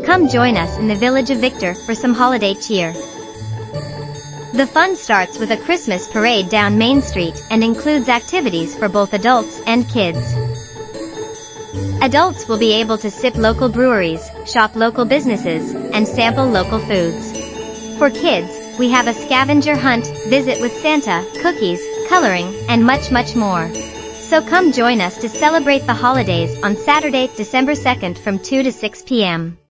come join us in the village of Victor for some holiday cheer. The fun starts with a Christmas parade down Main Street and includes activities for both adults and kids. Adults will be able to sip local breweries, shop local businesses, and sample local foods. For kids, we have a scavenger hunt, visit with Santa, cookies, coloring, and much more. So come join us to celebrate the holidays on Saturday, December 2nd from 2 to 6 p.m.